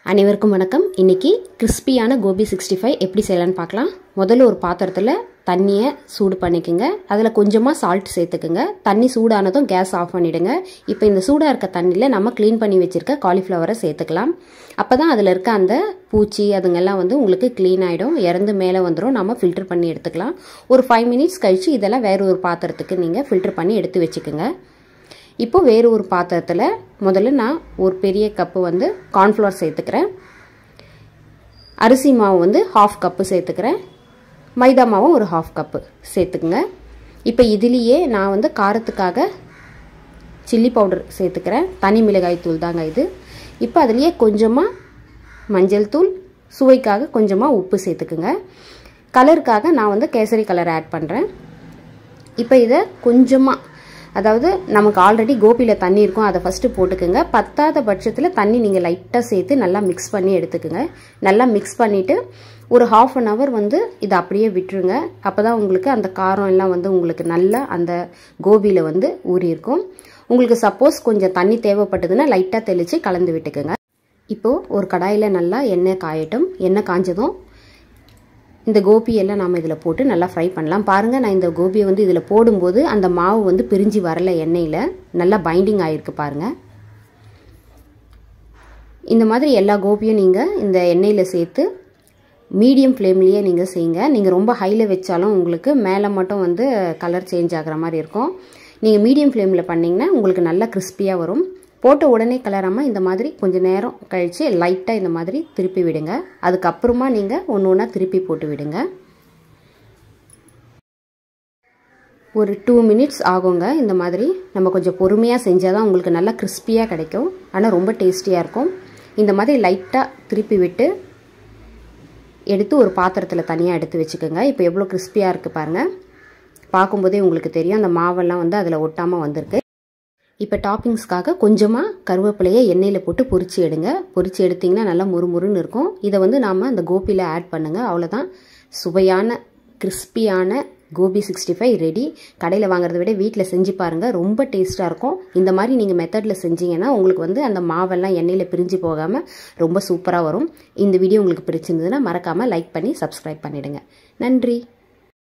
அனைவருக்கும் வணக்கம். இன்னைக்கு கிறிஸ்பியான கோபி 65 எப்படி செய்யலாம்னு பார்க்கலாம். முதல்ல ஒரு பாத்திரத்தில் தண்ணியை சூடு பண்ணிக்கோங்க. அதில் கொஞ்சமாக சால்ட் சேர்த்துக்குங்க. தண்ணி சூடானதும் கேஸ் ஆஃப் பண்ணிவிடுங்க. இப்போ இந்த சூடாக இருக்க தண்ணியில் நம்ம க்ளீன் பண்ணி வச்சுருக்க காலிஃப்ளவரை சேர்த்துக்கலாம். அப்போ தான் அதில் இருக்க அந்த பூச்சி அதுங்கெல்லாம் உங்களுக்கு க்ளீன் ஆகிடும், இறந்து மேலே வந்துடும். நம்ம ஃபில்டர் பண்ணி எடுத்துக்கலாம். ஒரு 5 மினிட்ஸ் கழித்து இதெல்லாம் வேறு ஒரு பாத்திரத்துக்கு நீங்கள் ஃபில்டர் பண்ணி எடுத்து வச்சுக்கோங்க. இப்போ வேறு ஒரு பாத்திரத்தில் முதல்ல நான் ஒரு பெரிய கப்பு கார்ன்ஃப்ளவர் சேர்த்துக்கிறேன். அரிசி மாவு 1/2 கப்பு சேர்த்துக்கிறேன். மைதா மாவும் ஒரு 1/2 கப்பு சேர்த்துக்குங்க. இப்போ இதுலேயே நான் காரத்துக்காக சில்லி பவுடர் சேர்த்துக்கிறேன். தனி மிளகாய் தூள் தாங்க இது. இப்போ அதுலேயே கொஞ்சமாக மஞ்சள் தூள், சுவைக்காக கொஞ்சமாக உப்பு சேர்த்துக்குங்க. கலருக்காக நான் கேசரி கலர் ஆட் பண்ணுறேன். இப்போ இதை கொஞ்சமாக, அதாவது நமக்கு ஆல்ரெடி கோபியில் தண்ணி இருக்கும், அதை ஃபஸ்ட்டு போட்டுக்குங்க. பத்தாத பட்சத்தில் தண்ணி நீங்கள் லைட்டாக சேர்த்து நல்லா மிக்ஸ் பண்ணி எடுத்துக்குங்க. நல்லா மிக்ஸ் பண்ணிவிட்டு ஒரு 1/2 அன் ஹவர் இதை அப்படியே விட்டுருங்க. அப்போ தான் உங்களுக்கு அந்த காரம் எல்லாம் உங்களுக்கு நல்லா அந்த கோபியில் ஊறி இருக்கும். உங்களுக்கு சப்போஸ் கொஞ்சம் தண்ணி தேவைப்பட்டதுன்னா லைட்டாக தெளித்து கலந்து விட்டுக்குங்க. இப்போது ஒரு கடாயில் நல்லா எண்ணெய் காயட்டும். எண்ணெய் காஞ்சதும் இந்த கோபியெல்லாம் நாம் இதில் போட்டு நல்லா ஃப்ரை பண்ணலாம். பாருங்கள், நான் இந்த கோபியை இதில் போடும்போது அந்த மாவு பிரிஞ்சு வரல, எண்ணெயில் நல்லா பைண்டிங் ஆகிருக்கு பாருங்கள். இந்த மாதிரி எல்லா கோபியும் நீங்கள் இந்த எண்ணெயில் சேர்த்து மீடியம் ஃப்ளேம்லேயே நீங்கள் செய்யுங்க. நீங்கள் ரொம்ப ஹையில் வச்சாலும் உங்களுக்கு மேலே மட்டும் கலர் சேஞ்ச் ஆகிற மாதிரி இருக்கும். நீங்கள் மீடியம் ஃப்ளேமில் பண்ணிங்கன்னா உங்களுக்கு நல்லா கிறிஸ்பியாக வரும். போட்ட உடனே கலராமல் இந்த மாதிரி கொஞ்சம் நேரம் கழித்து லைட்டாக இந்த மாதிரி திருப்பி விடுங்க. அதுக்கப்புறமா நீங்கள் ஒன்று ஒன்றா திருப்பி போட்டு விடுங்க. ஒரு 2 மினிட்ஸ் ஆகுங்க. இந்த மாதிரி நம்ம கொஞ்சம் பொறுமையாக செஞ்சால் தான் உங்களுக்கு நல்லா கிறிஸ்பியாக கிடைக்கும். ஆனால் ரொம்ப டேஸ்டியாக இருக்கும். இந்த மாதிரி லைட்டாக திருப்பி விட்டு எடுத்து ஒரு பாத்திரத்தில் தனியாக எடுத்து வச்சுக்கோங்க. இப்போ எவ்வளோ கிறிஸ்பியாக இருக்குது பாருங்கள். பார்க்கும்போதே உங்களுக்கு தெரியும் அந்த மாவெல்லாம் அதில் ஒட்டாமல் வந்திருக்கு. இப்போ டாப்பிங்ஸ்க்காக கொஞ்சமாக கருவேப்பிலையை எண்ணெயில் போட்டு பொரிச்சு எடுங்க. பொரிச்சு எடுத்திங்கன்னா நல்லா முறுமுறுன்னு இருக்கும். இதை நாம் அந்த கோபியில் ஆட் பண்ணுங்கள். அவ்வளோதான், சுவையான கிறிஸ்பியான கோபி 65 ரெடி. கடையில் வாங்குறத விட வீட்டில் செஞ்சு பாருங்கள், ரொம்ப டேஸ்ட்டாக இருக்கும். இந்த மாதிரி நீங்கள் மெத்தடில் செஞ்சீங்கன்னா உங்களுக்கு அந்த மாவெல்லாம் எண்ணெயில் பிரிஞ்சு போகாமல் ரொம்ப சூப்பராக வரும். இந்த வீடியோ உங்களுக்கு பிடிச்சிருந்ததுன்னா மறக்காமல் லைக் பண்ணி சப்ஸ்கிரைப் பண்ணிவிடுங்க. நன்றி.